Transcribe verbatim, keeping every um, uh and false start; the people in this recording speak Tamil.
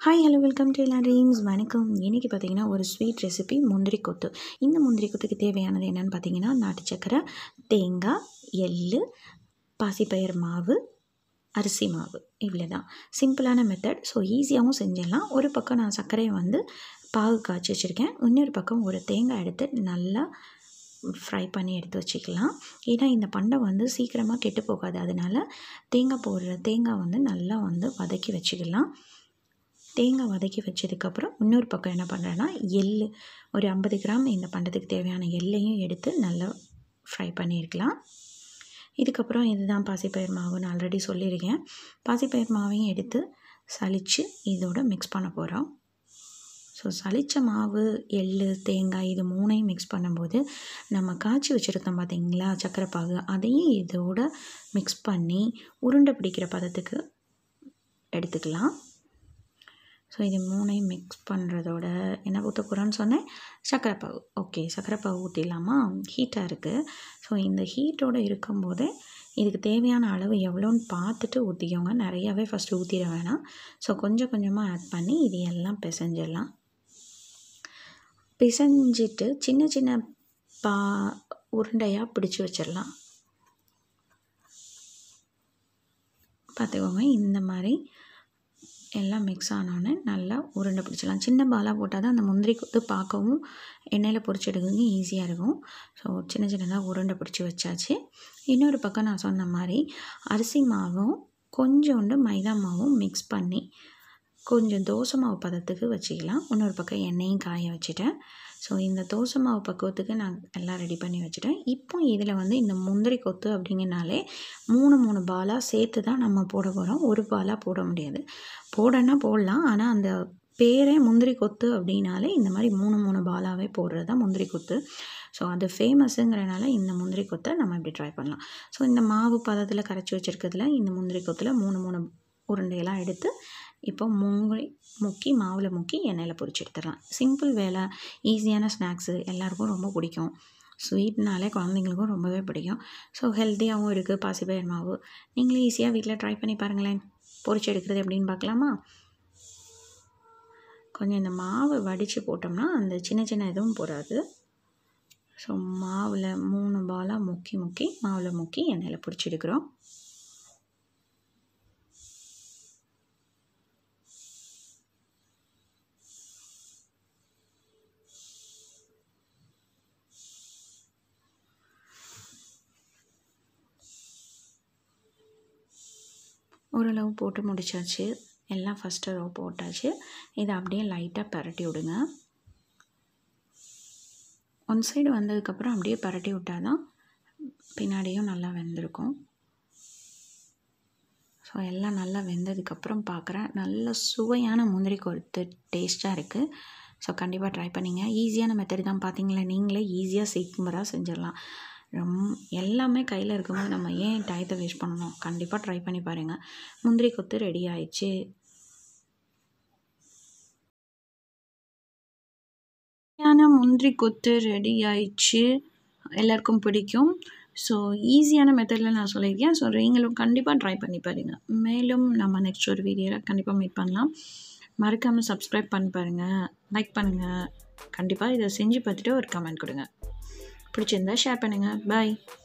ஹாய் ஹலோ வெல்கம் டு எல்லாரீம்ஸ். வணக்கம். இன்றைக்கி பார்த்திங்கன்னா ஒரு ஸ்வீட் ரெசிபி முந்திரி கொத்து. இந்த முந்திரி கொத்துக்கு தேவையானது என்னென்னு பார்த்தீங்கன்னா நாட்டு சக்கரை, தேங்காய், எள், பாசிப்பயிறு மாவு, அரிசி மாவு, இவ்வளோ தான். சிம்பிளான மெத்தட். ஸோ ஈஸியாகவும் செஞ்சிடலாம். ஒரு பக்கம் நான் சர்க்கரையை வந்து பாகு காய்ச்சி வச்சுருக்கேன். இன்னொரு பக்கம் ஒரு தேங்காய் எடுத்து நல்லா ஃப்ரை பண்ணி எடுத்து வச்சுக்கலாம். ஏன்னா இந்த பண்டம் வந்து சீக்கிரமாக கெட்டு போகாது. அதனால் தேங்காய் போடுற தேங்காய் வந்து நல்லா வந்து வதக்கி வச்சுக்கலாம். தேங்காய் வதக்கி வச்சதுக்கப்புறம் இன்னொரு பக்கம் என்ன பண்ணுறேன்னா எள் ஒரு ஐம்பது கிராம் இந்த பண்டத்துக்கு தேவையான எள்ளையும் எடுத்து நல்லா ஃப்ரை பண்ணியிருக்கலாம். இதுக்கப்புறம் இதுதான் பாசிப்பயிறு மாவுன்னு ஆல்ரெடி சொல்லியிருக்கேன். பாசிப்பயிறு மாவையும் எடுத்து சலித்து இதோட மிக்ஸ் பண்ண போகிறோம். ஸோ சலித்த மாவு, எள், தேங்காய் இது மூணையும் மிக்ஸ் பண்ணும்போது நம்ம காய்ச்சி வச்சுருக்கோம் பார்த்திங்களா சக்கரை பாகு, அதையும் இதோட மிக்ஸ் பண்ணி உருண்டை பிடிக்கிற பதத்துக்கு எடுத்துக்கலாம். ஸோ இது மூணையும் மிக்ஸ் பண்ணுறதோட என்ன ஊற்ற போகிறோன்னு சொன்னேன், சக்கரை பாகு. ஓகே, சக்கரை பாகு ஊற்றிடலாமா? ஹீட்டாக இருக்குது. ஸோ இந்த ஹீட்டோடு இருக்கும்போதே இதுக்கு தேவையான அளவு எவ்வளோன்னு பார்த்துட்டு ஊற்றிக்கோங்க. நிறையாவே ஃபஸ்ட்டு ஊற்றிட வேணாம். ஸோ கொஞ்சம் கொஞ்சமாக ஆட் பண்ணி இது எல்லாம் பிசைஞ்சிடலாம். பிசைஞ்சிட்டு சின்ன சின்ன பா உருண்டையாக பிடிச்சி வச்சிடலாம். பார்த்துக்கோங்க, இந்த மாதிரி எல்லாம் மிக்ஸ் ஆனோடனே நல்லா உருண்டை பிடிச்சிடலாம். சின்ன பாலாக போட்டால் தான் அந்த முந்திரி கொத்து பார்க்கவும் எண்ணெயில் பொரிச்சு எடுக்கவும் ஈஸியாக இருக்கும். ஸோ சின்ன சின்னதாக உருண்டை பிடிச்சி வச்சாச்சு. இன்னொரு பக்கம் நான் சொன்ன மாதிரி அரிசி மாவும் கொஞ்சோண்டு மைதா மாவும் மிக்ஸ் பண்ணி கொஞ்சம் தோசை மாவு பதத்துக்கு வச்சுக்கலாம். இன்னொரு பக்கம் எண்ணெயும் காய வச்சுட்டேன். ஸோ இந்த தோசை மாவு பக்குவத்துக்கு நான் எல்லாம் ரெடி பண்ணி வச்சுட்டேன். இப்போ இதில் வந்து இந்த முந்திரி கொத்து அப்படிங்கனாலே மூணு மூணு பாலாக சேர்த்து தான் நம்ம போட போகிறோம். ஒரு பாலாக போட முடியாது. போடன்னா போடலாம், ஆனால் அந்த பேரே முந்திரி கொத்து அப்படின்னாலே இந்த மாதிரி மூணு மூணு பாலாகவே போடுறது தான் முந்திரி கொத்து. ஸோ அது ஃபேமஸுங்கிறனால இந்த முந்திரி கொத்தை நம்ம இப்படி ட்ரை பண்ணலாம். ஸோ இந்த மாவு பதத்தில் கரைச்சி வச்சுருக்கிறதுல இந்த முந்திரி கொத்தில் மூணு மூணு உருண்டையெல்லாம் எடுத்து இப்போ முங்கி முக்கி மாவில் முக்கி எண்ணெயில் பொரிச்சு எடுத்துடலாம். சிம்பிள் வேலை, ஈஸியான ஸ்நாக்ஸு, எல்லாருக்கும் ரொம்ப பிடிக்கும். ஸ்வீட்னாலே குழந்தைங்களுக்கும் ரொம்பவே பிடிக்கும். ஸோ ஹெல்த்தியாகவும் இருக்குது பாசிப்பயிறு மாவு. நீங்களும் ஈஸியாக வீட்டில் ட்ரை பண்ணி பாருங்களேன். பொரிச்சு எடுக்கிறது எப்படின்னு பார்க்கலாமா? கொஞ்சம் இந்த மாவு வடித்து போட்டோம்னா அந்த சின்ன சின்ன எதுவும் போகாது. ஸோ மாவில் மூணு பாலாக முக்கி முக்கி மாவில் முக்கி எண்ணெயில் பொரிச்சு எடுக்கிறோம். ஓரளவு போட்டு முடிச்சாச்சு. எல்லாம் ஃபஸ்ட்டு ரோ போட்டாச்சு. இதை அப்படியே லைட்டாக பரட்டி விடுங்க. ஒன் சைடு வந்ததுக்கப்புறம் அப்படியே பரட்டி விட்டால் தான் பின்னாடியும் நல்லா வெந்திருக்கும். ஸோ எல்லாம் நல்லா வெந்ததுக்கப்புறம் பார்க்குறேன், நல்ல சுவையான முந்திரி கொத்து டேஸ்ட்டாக இருக்குது. ஸோ கண்டிப்பாக ட்ரை பண்ணிங்க. ஈஸியான மெத்தட் தான். பார்த்தீங்களா, நீங்களே ஈஸியாக சீக்கிரமாக செஞ்சிடலாம். ரொம் எல்லாமே கையில் இருக்கும்போது நம்ம ஏன் டயத்தை வேஸ்ட் பண்ணணும்? கண்டிப்பாக ட்ரை பண்ணி பாருங்கள். முந்திரி கொத்து ரெடி ஆயிடுச்சு. முந்திரி கொத்து ரெடி ஆயிடுச்சு. எல்லாருக்கும் பிடிக்கும். ஸோ ஈஸியான மெத்தடில் நான் சொல்லியிருக்கேன். ஸோ நீங்களும் கண்டிப்பாக ட்ரை பண்ணி பாருங்கள். மேலும் நம்ம நெக்ஸ்ட் ஒரு வீடியோவில் கண்டிப்பாக மீட் பண்ணலாம். மறக்காமல் சப்ஸ்கிரைப் பண்ணி பாருங்கள், லைக் பண்ணுங்கள். கண்டிப்பாக இதை செஞ்சு பார்த்துட்டு ஒரு கமெண்ட் கொடுங்க. பிடிச்சிருந்தா ஷேர் பண்ணுங்கள். பாய்.